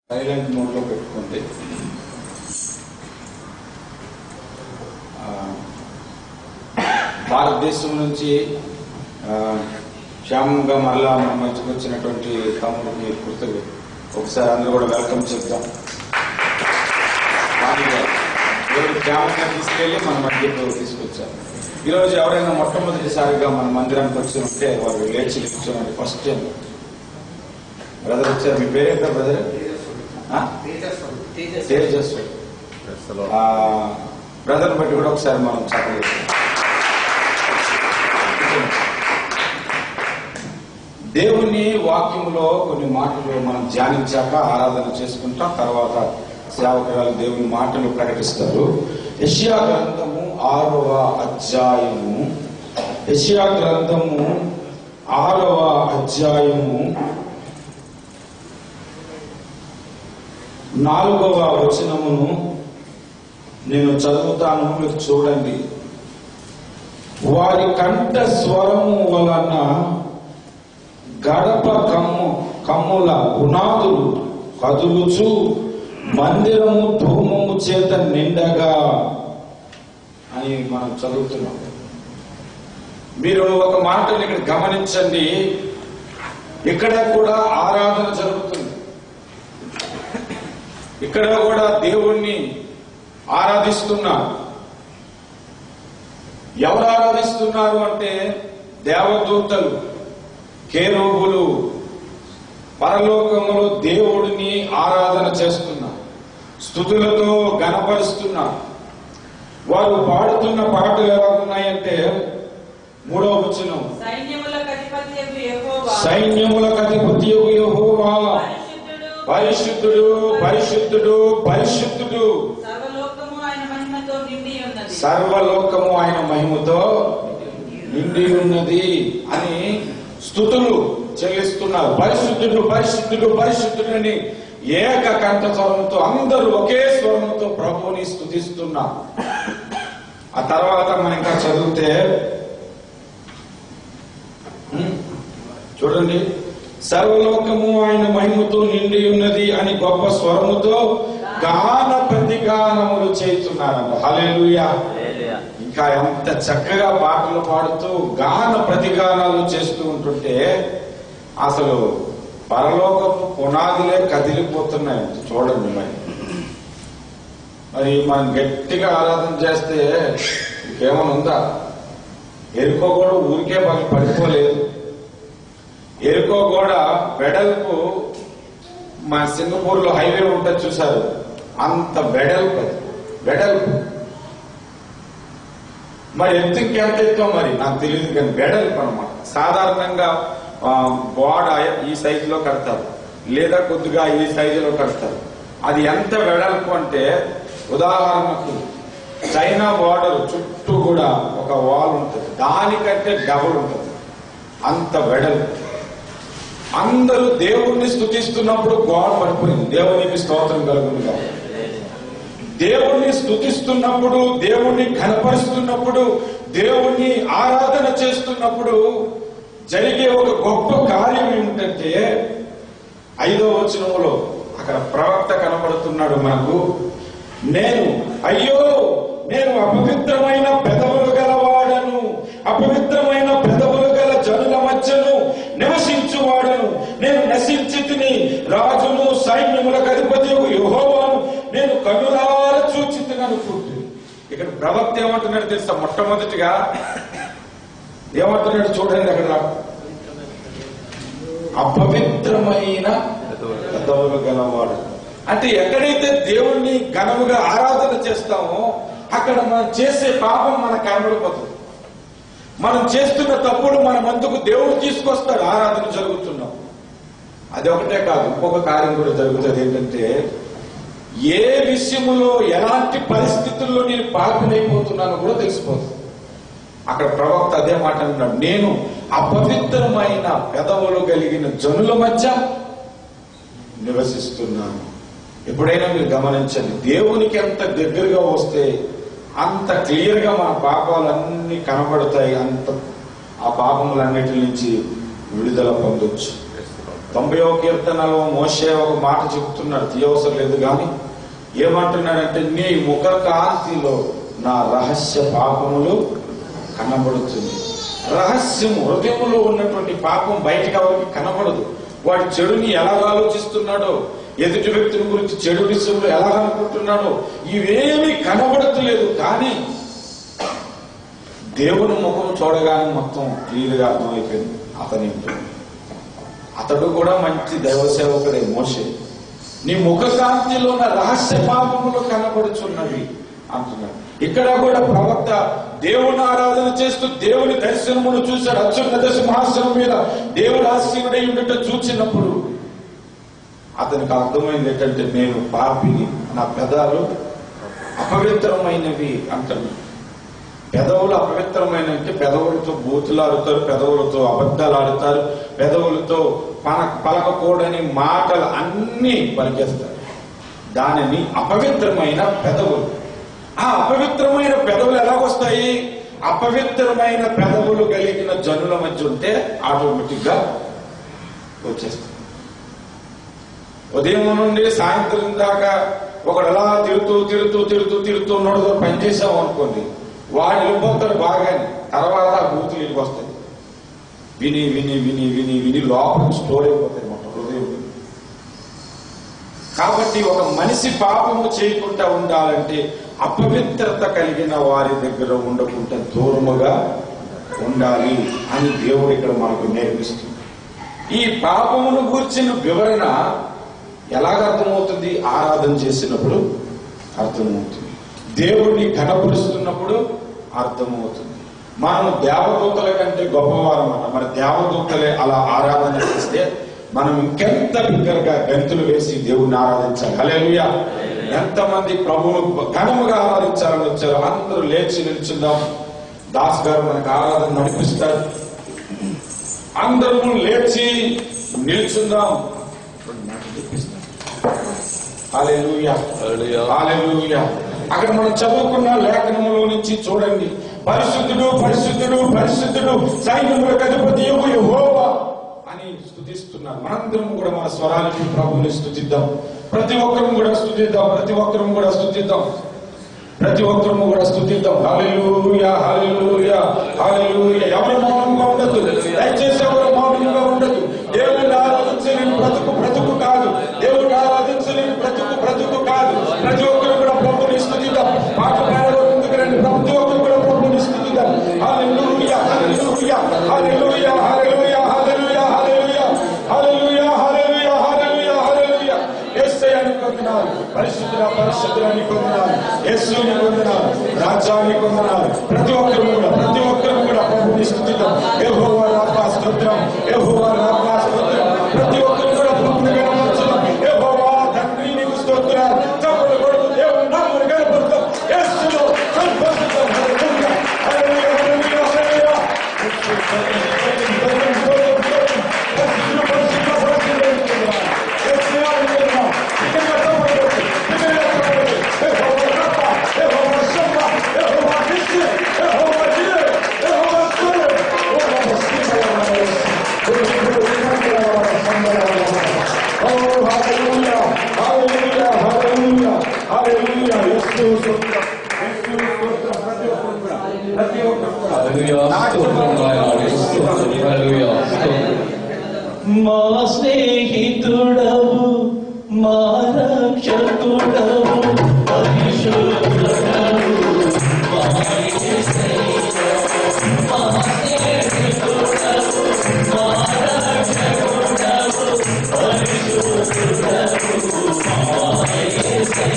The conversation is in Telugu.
సైలెంట్ మోడ్లో పెట్టుకుంది. భారతదేశం నుంచి క్షేమంగా మరలా మన మధ్యకు వచ్చినటువంటి తమ్ముడికి కృతజ్ఞతలు. ఒకసారి అందరూ కూడా వెల్కమ్ చెప్తాం. క్షేమంగా తీసుకెళ్ళి మన మధ్యకు తీసుకొచ్చారు. ఈరోజు ఎవరైనా మొట్టమొదటిసారిగా మన మందిరానికి వచ్చి ఉంటే వారు లేచి కూర్చోండి. ఫస్ట్ టైం బ్రదర్ వచ్చారు. మీ పేరేంటో బ్రదర్? తేజస్వి. బ్రదర్ బట్టి కూడా ఒకసారి మనం చెప్పలేదు. దేవుని వాక్యములో కొన్ని మాటలు మనం ధ్యానించాక ఆరాధన చేసుకుంటాం. తర్వాత సేవకురాలు దేవుని మాటలు ప్రకటిస్తారు. యెషయా గ్రంథము 6వ అధ్యాయము, యెషయా గ్రంథము 6వ అధ్యాయము 4వ వచనమును నేను చదువుతాను, మీరు చూడండి. వారి కంఠ స్వరము వలన గడప కమ్ముల పునాదులు కదులుచు మందిరము ధూమము చేత నిండగా అని మనం చదువుతున్నాం. మీరు ఒక మాటను ఇక్కడ గమనించండి. ఇక్కడ కూడా ఆరాధన జరుగుతుంది. ఇక్కడ కూడా దేవుణ్ణి ఆరాధిస్తున్నారు. ఎవరు ఆరాధిస్తున్నారు అంటే దేవదూతలు, కేరూబులు పరలోకములో దేవుడిని ఆరాధన చేస్తున్నారు, స్తుతులతో గణపరుస్తున్నారు. వారు పాడుతున్న పాటలు ఎలా ఉన్నాయంటే 3వ వచనం, సైన్యములకు అధిపతియగు యెహోవా పరిశుద్ధుడు పరిశుద్ధుడు పరిశుద్ధుడు, సర్వలోకము ఆయన మహిమతో నిండి ఉన్నది అని స్తుతులు చెల్లిస్తున్నారు. పరిశుద్ధుడు పరిశుద్ధుడు పరిశుద్ధుడు అని ఏక కంఠ స్వరంతో అందరూ ఒకే స్వరంతో ప్రభువుని స్తుతిస్తున్నారు. ఆ తర్వాత మనం ఇంకా చదివితే చూడండి, సర్వలోకము ఆయన మహిమతో నిండి ఉన్నది అని గొప్ప స్వరముతో గాన ప్రతిగానములు చేస్తున్నారంట. హల్లెలూయా. ఇంకా ఎంత చక్కగా పాటలు పాడుతూ గాన ప్రతిగానాలు చేస్తూ ఉంటుంటే అసలు పరలోకపు పునాదులే కదిలిపోతున్నాయంట. చూడండి, మరి మనం గట్టిగా ఆరాధన చేస్తే ఇంకేమైనా ఉందా? ఎరుకో కూడా ఊరికే పడిపోలేదు. ఎరుకో కూడా వెడల్పు, మా సింగపూర్ లో హైవే ఉంటుంది చూసారు, అంత వెడల్పు. మరి ఎంత ఎత్తో మరి నాకు తెలియదు, కానీ వెడల్పు అనమాట. సాధారణంగా గోడ ఈ సైజులో కడతారు, లేదా కొద్దిగా ఈ సైజులో కడతారు. అది ఎంత వెడల్పు అంటే, ఉదాహరణకు చైనా బార్డర్ చుట్టూ కూడా ఒక వాల్ ఉంటుంది, దానికంటే డబుల్ ఉంటుంది, అంత వెడల్పు. అందరూ దేవుణ్ణి స్తుతిస్తున్నప్పుడు గోడ పడిపోయింది. దేవునికి స్తోత్రం కలుగునుగా. దేవుణ్ణి స్తుతిస్తున్నప్పుడు, దేవుణ్ణి ఘనపరుస్తున్నప్పుడు, దేవుణ్ణి ఆరాధన చేస్తున్నప్పుడు జరిగే ఒక గొప్ప కార్యం ఏమిటంటే 5వ వచనములో అక్కడ ప్రవక్త కనబడుతున్నాడు మనకు. నేను అపవిత్రమైన పెదవులు గలవాడను, అపవిత్రమైన పెదవులు గల జనుల మధ్యను నివసించువాడను. నేను నశించి తిని, రాజును సైన్యములకు అధిపతి యెహోవాను నేను కనులార చూచి తిననుకుంటుంది. ఇక్కడ ప్రవక్త ఏమంటున్నాడు తెలుసా? మొట్టమొదటిగా ఏమంటున్నాడు చూడండి, అక్కడ అపవిత్రమైన పెదవులు గలవాడు అంటే ఎక్కడైతే దేవుణ్ణి ఘనముగా ఆరాధన చేస్తామో అక్కడ మనం చేసే పాపం మనకు కనబడిపోతుంది. మనం చేస్తున్న తప్పుడు మన ముందుకు దేవుడు తీసుకొస్తాడు ఆరాధన జరుగుతున్నాం. అది ఒకటే కాదు, ఇంకొక కార్యం కూడా జరుగుతుంది. ఏంటంటే ఏ విషయంలో ఎలాంటి పరిస్థితుల్లో నేను పాపినైపోతున్నానో కూడా తెలిసిపోతుంది. అక్కడ ప్రవక్త అదే మాట అన్నాడు, నేను అపవిత్రమైన పెదవులు కలిగిన జనుల మధ్య నివసిస్తున్నాను. ఎప్పుడైనా మీరు గమనించండి, దేవునికి ఎంత దగ్గరగా వస్తే అంత క్లియర్ గా మన పాపాలన్నీ కనబడతాయి. అంత ఆ పాపములన్నిటి నుంచి విడుదల పొందొచ్చు. 90వ కీర్తనలో మోషే ఒక మాట చెప్తున్నాడు, తీయవసరం లేదు కానీ ఏమంటున్నాడంటే, నీ ముఖ కాంతిలో నా రహస్య పాపములు కనబడుతుంది. రహస్యం, హృదయంలో ఉన్నటువంటి పాపం బయటికి ఎవరికి కనబడదు. వాడి చెడుని ఎలా ఆలోచిస్తున్నాడో, ఎదుటి వ్యక్తుల గురించి చెడు విషయంలో ఎలా అనుకుంటున్నాడో ఇవేమీ కనబడతలేదు. కానీ దేవుని ముఖం చూడగానే మొత్తం క్లియర్గా అర్థమైపోయింది అతడు కూడా మంచి దైవ సేవకుడే మోషే. నీ ముఖ కాంతిలో ఉన్న రహస్య పాపములు కనబడుచున్నవి అంటున్నాడు. ఇక్కడ కూడా ప్రవక్త దేవుని ఆరాధన చేస్తూ దేవుని దర్శనమును చూశాడు. అత్యున్నత సింహాసనం మీద దేవుడు ఆసీనుడై ఉండటం చూసినప్పుడు అతనికి అర్థమైంది ఏంటంటే, నేను పాపిని, నా పెదాలు అపవిత్రమైనవి అంటాడు. పెదవులు అపవిత్రమైనంటే పెదవులతో బూతులు ఆడుతారు, పెదవులతో అబద్ధాలు ఆడుతారు, పెదవులతో పలకకూడని మాటలు అన్నీ పలికేస్తారు. దానిని అపవిత్రమైన పెదవులు. ఆ అపవిత్రమైన పెదవులు ఎలాగొస్తాయి? అపవిత్రమైన పెదవులు కలిగిన జనుల మధ్య ఉంటే ఆటోమేటిక్ గా వచ్చేస్తాయి. ఉదయం నుండి సాయంత్రం దాకా ఒకడు అలా తిరుగుతూ నోడుతో పనిచేసాం అనుకోండి, వాడు వెళ్ళిపోతాడు బాగానే. తర్వాత ఆ బూతులు ఇళ్ళకి వస్తాయి. విని విని విని విని విని లోపల స్టోర్ అయిపోతాయి మొత్తం హృదయం. కాబట్టి ఒక మనిషి పాపము చేయకుండా ఉండాలంటే అపవిత్రత కలిగిన వారి దగ్గర ఉండకుండా దూరముగా ఉండాలి అని దేవుడు ఇక్కడ మనకు నేర్పిస్తుంది. ఈ పాపమును గూర్చిన వివరణ ఎలాగ అర్థమవుతుంది? ఆరాధన చేసినప్పుడు అర్థమవుతుంది, దేవుడిని ఘనపరుస్తున్నప్పుడు అర్థమవుతుంది. మనం దేవదూతల కంటే గొప్పవారం అన్న, మరి దేవదూతలే అలా ఆరాధన చేస్తే మనం ఇంకెంత బిగ్గరగా గంతులు వేసి దేవుణ్ణి ఆరాధించాలి. హల్లెలూయా! ఎంతమంది ప్రభువును ఘనముగా ఆరాధించాలని వచ్చారు? అందరూ లేచి నిల్చుందాం. దాస్ గారు మనకు ఆరాధన నడిపిస్తారు. అందరూ లేచి నిల్చుందాం. హల్లెలూయా, హల్లెలూయా. అక్కడ మనం చదువుకున్న లేఖనములో నుంచి చూడండి, పరిశుద్ధుడు పరిశుద్ధుడు పరిశుద్ధుడు సైన్యములకు అధిపతి యెహోవా అని స్తుతిస్తున్నారు. మనందరం కూడా మన స్వరానికి ప్రభువుని స్తుతిద్దాం. ప్రతి ఒక్కరూ కూడా స్తుతిద్దాం. హల్లెలూయా, హల్లెలూయా, హల్లెలూయా. ఎవరు మౌనంగా ఉండదు, దయచేసి ఎవరు మౌనంగా ఉండదు. దేవుడిని ఆరాధించలేని బ్రతుకు కాదు. దేవుడిని ఆరాధించలేని బ్రతుకు కాదు. ప్రతి ఒక్కరు కూడా ప్రభువుని స్తుతిద్దాం. మాట పాడడం ముందుకు రండి. ప్రతి ఒక్కరు కూడా ప్రభువుని స్తుతిద్దాం. హల్లెలూయా, హల్లెలూయా, హల్లెలూయా, హల్లెలూయా, హల్లెలూయా, హల్లెలూయా, హల్లెలూయా, హల్లెలూయా, హల్లెలూయా, హల్లెలూయా. యేసయ్యని వందనాలు, పరిశుద్ధుని వందనాలు, యేసుని వందనాలు, రాజ్యాన్ని వందనాలు. ప్రతి ఒక్కరు కూడా ప్రభువుని స్తుతిద్దాం. యెహోవా రాఫా స్తోత్రం, యెహోవా రాఫా స్తోత్రం. ప్రతి ఒక్కరు కూడా ప్రభువుని గణపరచుదాం. యెహోవా తండ్రి నీకు స్తోత్రాలు. చప్పట్లు కొడుతూ దేవుని నామమును గణపరుద్దాం. యేసులో సంతోషిద్దాం. హల్లెలూయా, హల్లెలూయా, హల్లెలూయా, హల్లెలూయా. మా స్నేహితుడవు, మా రక్షకుడవు, పరిశుద్ధుడవు, మా యేసయ్యా. మా స్నేహితుడవు, మా రక్షకుడవు, పరిశుద్ధుడవు, మా యేసయ్యా.